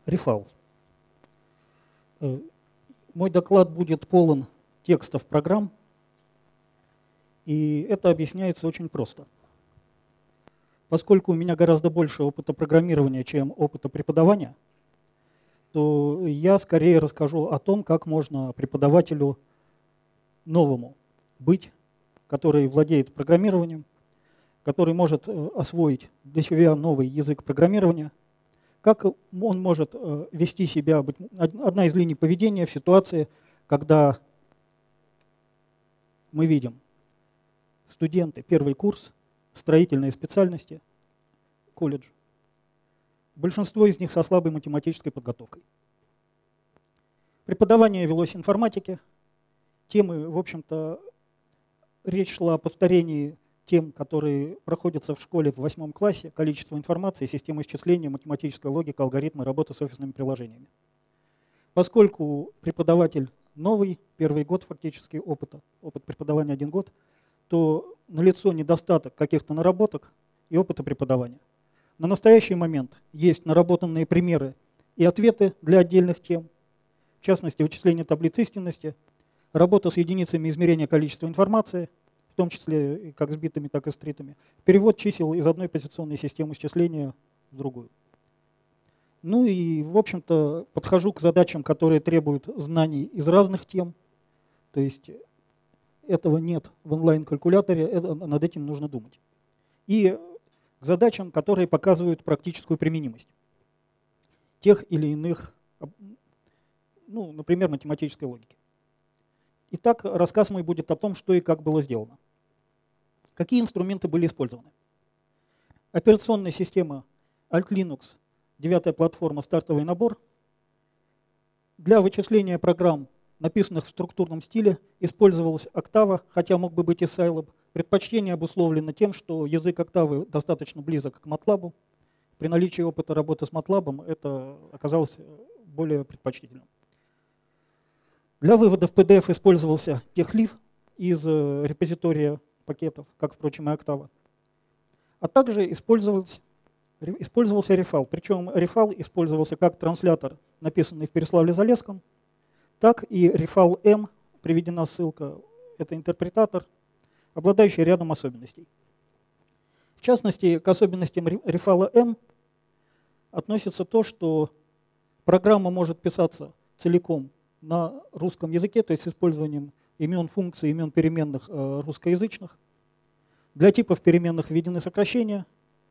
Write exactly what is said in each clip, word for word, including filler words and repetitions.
Рефал. Мой доклад будет полон текстов программ, и это объясняется очень просто. Поскольку у меня гораздо больше опыта программирования, чем опыта преподавания, то я скорее расскажу о том, как можно преподавателю новому быть, который владеет программированием, который может освоить для себя новый язык программирования, как он может вести себя, одна из линий поведения в ситуации, когда мы видим студенты, первый курс, строительные специальности, колледж. Большинство из них со слабой математической подготовкой. Преподавание велось информатике. Темы, в общем-то, речь шла о повторении тем, которые проходятся в школе в восьмом классе: количество информации, система исчисления, математическая логика, алгоритмы, работа с офисными приложениями. Поскольку преподаватель новый, первый год фактически опыта, опыт преподавания один год, то налицо недостаток каких-то наработок и опыта преподавания. На настоящий момент есть наработанные примеры и ответы для отдельных тем, в частности, вычисление таблиц истинности, работа с единицами измерения количества информации, в том числе как с битами, так и с тритами, перевод чисел из одной позиционной системы исчисления в другую. Ну и, в общем-то, подхожу к задачам, которые требуют знаний из разных тем. То есть этого нет в онлайн-калькуляторе, это, над этим нужно думать. И к задачам, которые показывают практическую применимость тех или иных, ну, например, математической логики. Итак, рассказ мой будет о том, что и как было сделано. Какие инструменты были использованы? Операционная система Alt Linux, девятая платформа, стартовый набор. Для вычисления программ, написанных в структурном стиле, использовалась Octava, хотя мог бы быть и Scilab. Предпочтение обусловлено тем, что язык Octava достаточно близок к MATLAB. При наличии опыта работы с MATLAB это оказалось более предпочтительным. Для вывода в пи ди эф использовался TextLive из репозитория пакетов, как, впрочем, и Octava. А также использовался, использовался Refal. Причем Refal использовался как транслятор, написанный в Переславле-Залесском, так и Refal-M, приведена ссылка, это интерпретатор, обладающий рядом особенностей. В частности, к особенностям Refal-M относится то, что программа может писаться целиком на русском языке, то есть с использованием имен функций, имен переменных э, русскоязычных. Для типов переменных введены сокращения.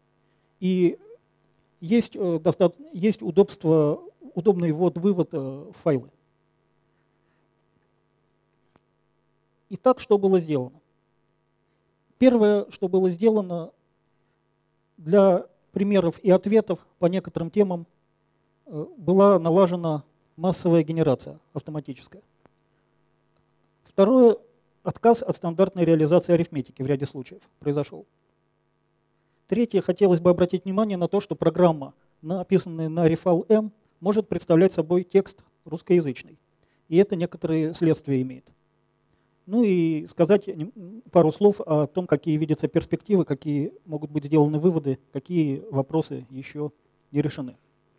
И есть, э, достаточно, есть удобство, удобный ввод-вывод э, в файлы. Итак, что было сделано? Первое, что было сделано, для примеров и ответов по некоторым темам была налажена массовая генерация автоматическая. Второе, отказ от стандартной реализации арифметики в ряде случаев произошел. Третье, хотелось бы обратить внимание на то, что программа, написанная на Refal-M, может представлять собой текст русскоязычный. И это некоторые следствия имеет. Ну и сказать пару слов о том, какие видятся перспективы, какие могут быть сделаны выводы, какие вопросы еще не решены.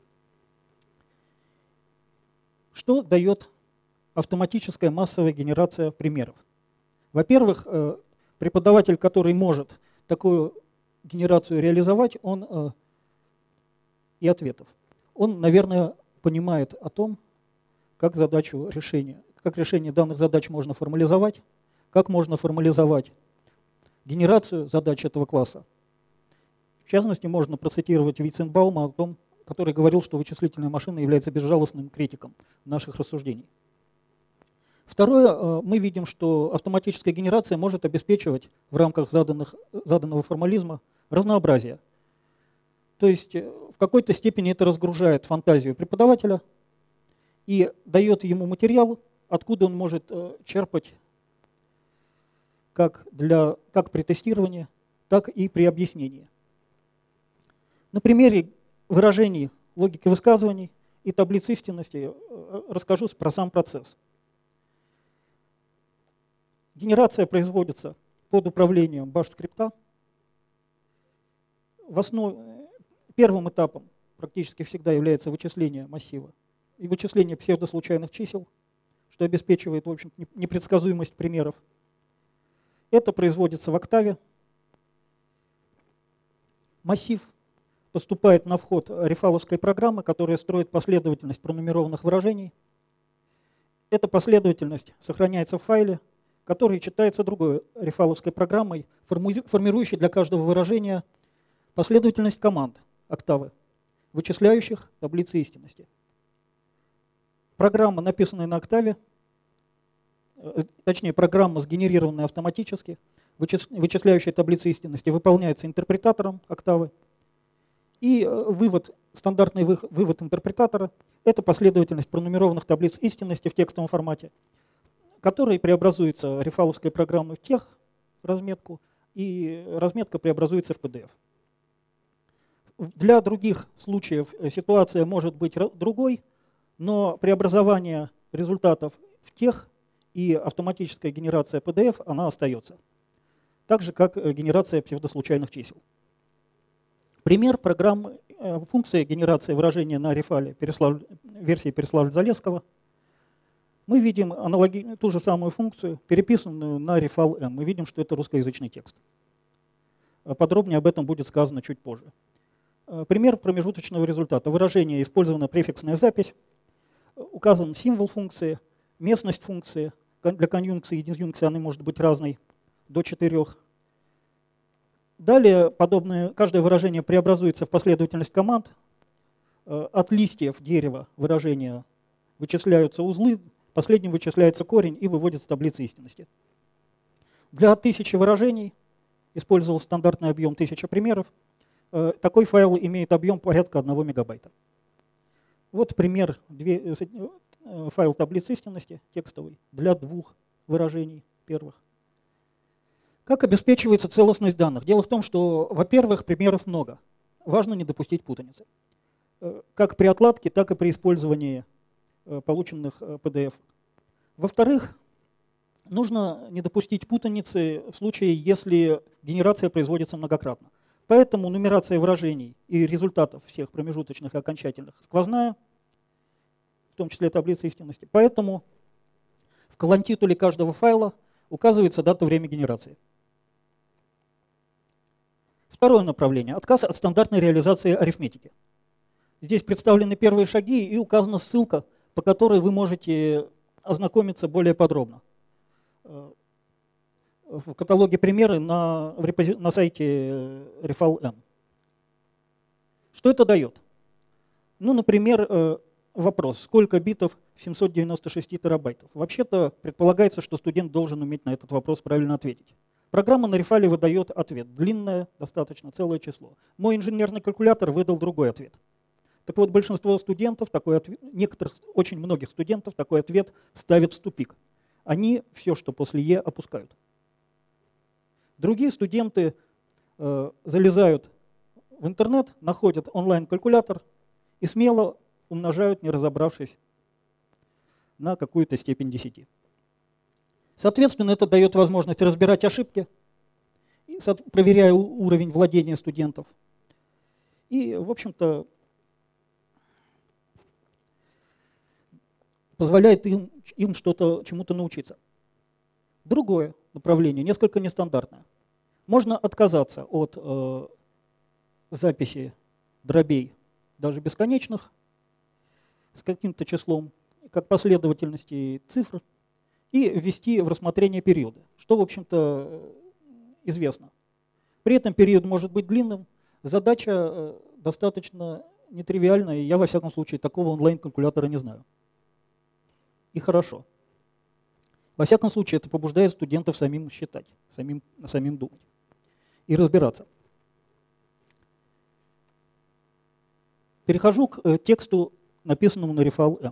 Что дает автоматическая массовая генерация примеров? Во-первых, преподаватель, который может такую генерацию реализовать, он и ответов, он, наверное, понимает о том, как задачу решения. Как решение данных задач можно формализовать, как можно формализовать генерацию задач этого класса. В частности, можно процитировать Вейценбаума, о том, который говорил, что вычислительная машина является безжалостным критиком наших рассуждений. Второе, мы видим, что автоматическая генерация может обеспечивать в рамках заданных, заданного формализма разнообразие. То есть в какой-то степени это разгружает фантазию преподавателя и дает ему материал, откуда он может черпать как, для, как при тестировании, так и при объяснении. На примере выражений логики высказываний и таблиц истинности расскажу про сам процесс. Генерация производится под управлением баш-скрипта. В основе, первым этапом практически всегда является вычисление массива и вычисление псевдослучайных чисел, что обеспечивает, в общем, непредсказуемость примеров. Это производится в октаве. Массив поступает на вход рефаловской программы, которая строит последовательность пронумерованных выражений. Эта последовательность сохраняется в файле, который читается другой рефаловской программой, формирующей для каждого выражения последовательность команд октавы, вычисляющих таблицы истинности. Программа, написанная на октаве, точнее программа, сгенерированная автоматически, вычисляющая таблицы истинности, выполняется интерпретатором октавы. И вывод, стандартный вывод интерпретатора – это последовательность пронумерованных таблиц истинности в текстовом формате, который преобразуется рефаловской программой в тех разметку, и разметка преобразуется в пи ди эф. Для других случаев ситуация может быть другой, но преобразование результатов в тех и автоматическая генерация пи ди эф, она остается. Так же, как генерация псевдослучайных чисел. Пример программы, функции генерации выражения на рефале Переслав... версии Переславля-Залесского. Мы видим аналоги... ту же самую функцию, переписанную на рефал-M. Мы видим, что это русскоязычный текст. Подробнее об этом будет сказано чуть позже. Пример промежуточного результата. Выражение использована префиксная запись, указан символ функции, местность функции. Для конъюнкции и дизъюнкции она может быть разной, до четырех. Далее подобное, каждое выражение преобразуется в последовательность команд. От листьев дерева выражения вычисляются узлы, последним вычисляется корень и выводится таблица истинности. Для тысячи выражений использовал стандартный объем тысяча примеров. Такой файл имеет объем порядка одного мегабайта. Вот пример, две, файл таблицы истинности текстовый для двух выражений первых. Как обеспечивается целостность данных? Дело в том, что, во-первых, примеров много. Важно не допустить путаницы. Как при отладке, так и при использовании полученных пи ди эф. Во-вторых, нужно не допустить путаницы в случае, если генерация производится многократно. Поэтому нумерация выражений и результатов всех промежуточных и окончательных сквозная, в том числе таблица истинности. Поэтому в колонтитуле каждого файла указывается дата, время генерации. Второе направление – отказ от стандартной реализации арифметики. Здесь представлены первые шаги и указана ссылка, по которой вы можете ознакомиться более подробно. В каталоге примеры на, на сайте рефал-M. Что это дает? Ну, например, вопрос, сколько битов в семьсот девяноста шести терабайтов? Вообще-то предполагается, что студент должен уметь на этот вопрос правильно ответить. Программа на рефале выдает ответ. Длинное, достаточно, целое число. Мой инженерный калькулятор выдал другой ответ. Так вот, большинство студентов, такой ответ, некоторых, очень многих студентов такой ответ ставят в тупик. Они все, что после Е, опускают. Другие студенты э, залезают в интернет, находят онлайн-калькулятор и смело умножают, не разобравшись, на какую-то степень десяти. Соответственно, это дает возможность разбирать ошибки, проверяя уровень владения студентов. И, в общем-то, позволяет им, им что-то, чему-то научиться. Другое направление, несколько нестандартное. Можно отказаться от э, записи дробей, даже бесконечных, с каким-то числом, как последовательности цифр, и ввести в рассмотрение периоды, что, в общем-то, известно. При этом период может быть длинным, задача достаточно нетривиальная, и я, во всяком случае, такого онлайн-калькулятора не знаю. И хорошо. Во всяком случае, это побуждает студентов самим считать, самим, самим думать и разбираться. Перехожу к тексту, написанному на рефал-M.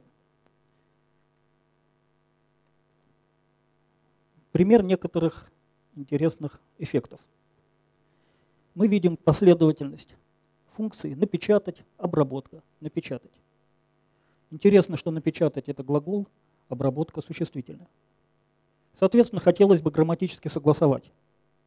Пример некоторых интересных эффектов. Мы видим последовательность функций напечатать, обработка, напечатать. Интересно, что напечатать – это глагол, обработка – существительное. Соответственно, хотелось бы грамматически согласовать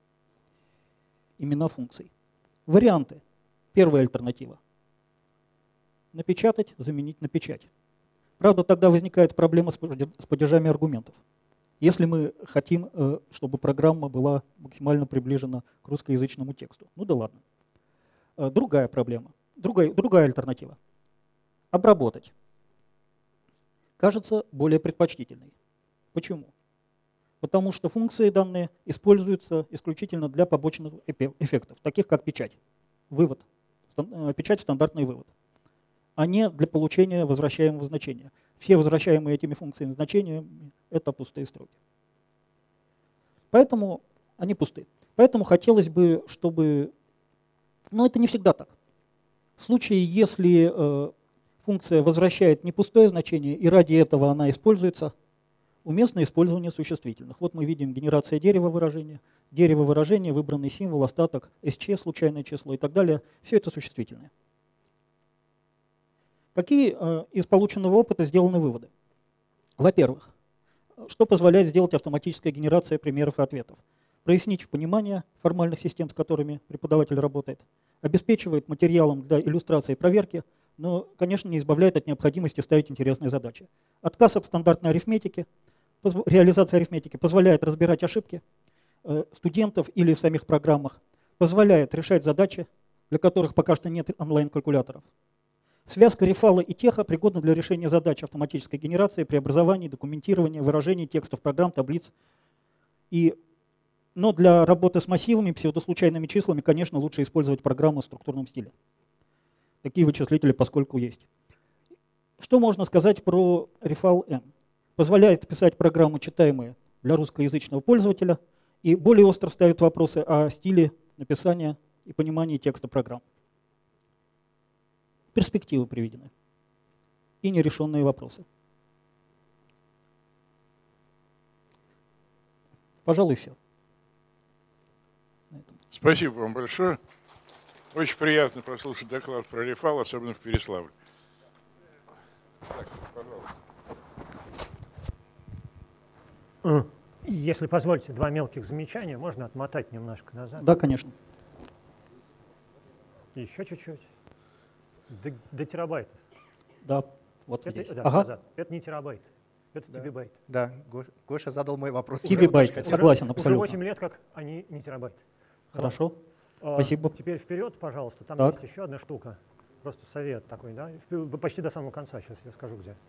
имена функций. Варианты. Первая альтернатива. напечатать, заменить на печать. Правда, тогда возникает проблема с падежами аргументов. Если мы хотим, чтобы программа была максимально приближена к русскоязычному тексту. Ну да ладно. Другая проблема, другая, другая альтернатива. Обработать. Кажется более предпочтительной. Почему? Потому что функции данные используются исключительно для побочных эффектов, таких как печать, вывод, печать стандартный вывод, а не для получения возвращаемого значения. Все возвращаемые этими функциями значения — это пустые строки. Поэтому они пусты. Поэтому хотелось бы, чтобы... Но это не всегда так. В случае, если э, функция возвращает не пустое значение, и ради этого она используется, уместно использование существительных. Вот мы видим генерация дерева выражения, дерево выражения, выбранный символ, остаток, эс-че, случайное число и так далее. Все это существительные. Какие э, из полученного опыта сделаны выводы? Во-первых, что позволяет сделать автоматическая генерация примеров и ответов? Прояснить понимание формальных систем, с которыми преподаватель работает, обеспечивает материалом для иллюстрации и проверки, но, конечно, не избавляет от необходимости ставить интересные задачи. Отказ от стандартной арифметики, реализация арифметики позволяет разбирать ошибки э, студентов или в самих программах, позволяет решать задачи, для которых пока что нет онлайн-калькуляторов. Связка рефала и теха пригодна для решения задач автоматической генерации, преобразований, документирования, выражений текстов программ, таблиц. И, но для работы с массивами, псевдослучайными числами, конечно, лучше использовать программу в структурном стиле. Такие вычислители поскольку есть. Что можно сказать про рефал-М? Позволяет писать программы, читаемые для русскоязычного пользователя, и более остро ставит вопросы о стиле написания и понимании текста программ. Перспективы приведены и нерешенные вопросы. Пожалуй, все. Спасибо вам большое. Очень приятно послушать доклад про рефал, особенно в Переславле. Так, пожалуйста. Если позволите, два мелких замечания. Можно отмотать немножко назад? Да, конечно. Еще чуть-чуть. До, до терабайтов. Да, вот это, здесь. Да, ага. назад. Это не терабайт, это да. тибибайт. Да, Гоша задал мой вопрос. Тибибайт, согласен, уже, абсолютно. Уже восемь лет, как они не терабайт. Хорошо, а, спасибо. Теперь вперед, пожалуйста. Там так. есть еще одна штука. Просто совет такой, да? Почти до самого конца, сейчас я скажу где.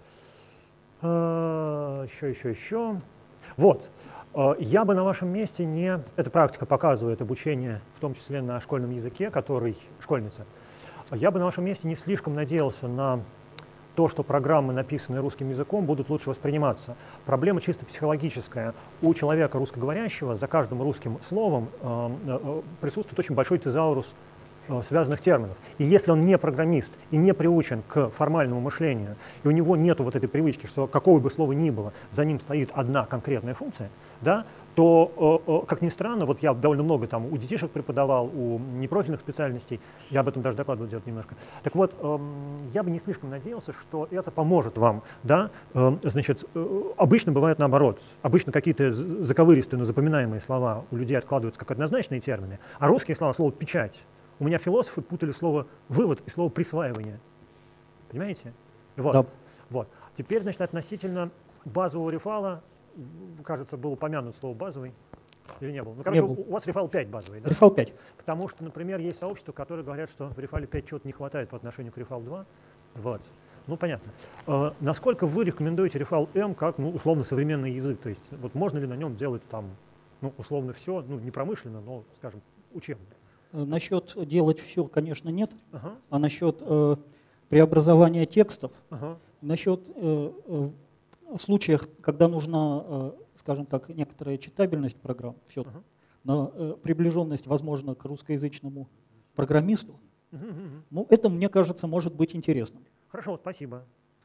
А, еще, еще, еще. Вот. Я бы на вашем месте не... Эта практика показывает обучение, в том числе на школьном языке, который школьница. Я бы на вашем месте не слишком надеялся на то, что программы, написанные русским языком, будут лучше восприниматься. Проблема чисто психологическая. У человека русскоговорящего за каждым русским словом э, э, присутствует очень большой тезаурус э, связанных терминов. И если он не программист и не приучен к формальному мышлению, и у него нет вот этой привычки, что какого бы слова ни было, за ним стоит одна конкретная функция, да, то, как ни странно, вот я довольно много там у детишек преподавал, у непрофильных специальностей, я об этом даже доклад буду делать немножко. Так вот, я бы не слишком надеялся, что это поможет вам, да, значит, обычно бывает наоборот. Обычно какие-то заковыристые, но запоминаемые слова у людей откладываются как однозначные термины, а русские слова, слово «печать». У меня философы путали слово «вывод» и слово «присваивание». Понимаете? Вот. Да. Вот. Теперь, значит, относительно базового рефала, кажется, было упомянут слово «базовый» или не было? Ну, короче, не был. У вас рефал пять базовый, да? Рефал пять. Потому что, например, есть сообщества, которые говорят, что в рефале пять чего-то не хватает по отношению к рефал два. Вот. Ну, понятно. А, насколько вы рекомендуете рефал М как, ну, условно, современный язык? То есть, вот можно ли на нем делать там, ну, условно, все, ну, не промышленно, но, скажем, учебно? Насчет делать все, конечно, нет. Ага. А насчет э, преобразования текстов, ага. насчет э, э, в случаях, когда нужна, скажем так, некоторая читабельность программ, все, uh-huh. но приближенность, возможно, к русскоязычному программисту, uh-huh. ну, это, мне кажется, может быть интересным. Хорошо, спасибо.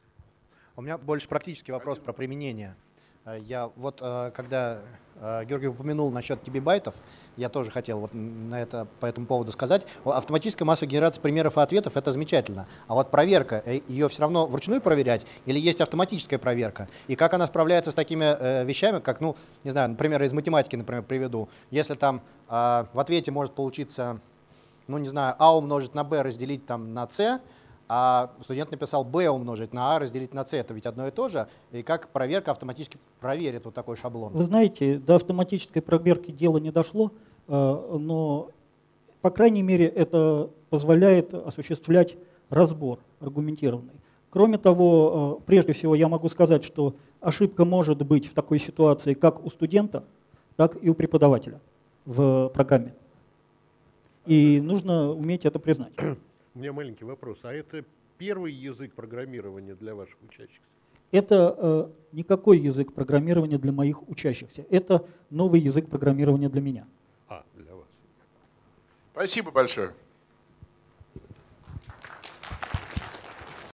У меня больше практический вопрос про применение. Я вот, когда Георгий упомянул насчет тибибайтов, я тоже хотел вот на это, по этому поводу сказать. Автоматическая массовая генерация примеров и ответов — это замечательно. А вот проверка, ее все равно вручную проверять или есть автоматическая проверка? И как она справляется с такими вещами, как, ну, не знаю, например, из математики, например, приведу. Если там в ответе может получиться, ну, не знаю, а умножить на b разделить там на c, а студент написал b умножить на a разделить на c, это ведь одно и то же, и как проверка автоматически проверит вот такой шаблон? Вы знаете, до автоматической проверки дело не дошло, но, по крайней мере, это позволяет осуществлять разбор аргументированный. Кроме того, прежде всего я могу сказать, что ошибка может быть в такой ситуации как у студента, так и у преподавателя в программе. И нужно уметь это признать. У меня маленький вопрос. А это первый язык программирования для ваших учащихся? Это э, никакой язык программирования для моих учащихся. Это новый язык программирования для меня. А, для вас. Спасибо большое.